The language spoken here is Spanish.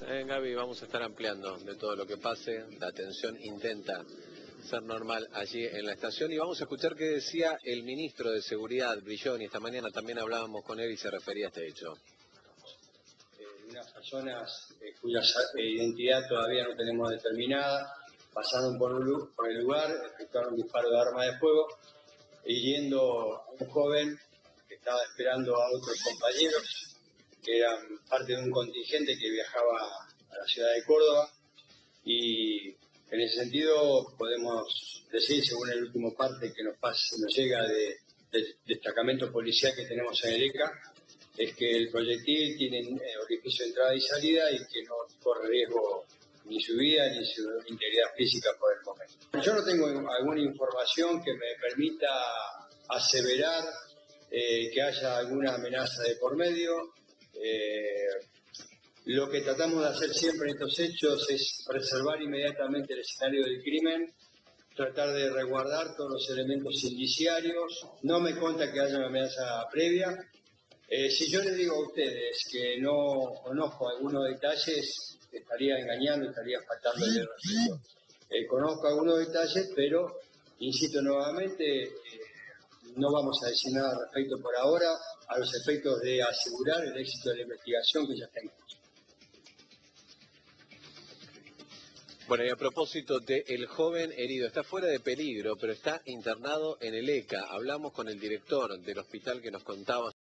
Gaby, vamos a estar ampliando de todo lo que pase. La atención intenta ser normal allí en la estación y vamos a escuchar qué decía el ministro de Seguridad, Brilloni. Esta mañana también hablábamos con él y se refería a este hecho. Unas personas cuya identidad todavía no tenemos determinada pasaron por el lugar, efectuaron un disparo de arma de fuego, hiriendo a un joven que estaba esperando a otros compañeros que eran parte de un contingente que viajaba a la ciudad de Córdoba, y en ese sentido podemos decir, según el último parte que nos llega del destacamento policial que tenemos en el ECA, es que el proyectil tiene orificio de entrada y salida y que no corre riesgo ni su vida ni su integridad física por el momento. Yo no tengo alguna información que me permita aseverar que haya alguna amenaza de por medio. Lo que tratamos de hacer siempre en estos hechos es preservar inmediatamente el escenario del crimen, tratar de resguardar todos los elementos indiciarios. No me consta que haya una amenaza previa. Si yo les digo a ustedes que no conozco algunos detalles, estaría engañando, estaría faltando el respeto. Conozco algunos detalles, pero, insisto nuevamente, no vamos a decir nada al respecto por ahora, a los efectos de asegurar el éxito de la investigación que ya está en curso. Bueno, y a propósito del joven herido, está fuera de peligro, pero está internado en el ECA. Hablamos con el director del hospital que nos contaba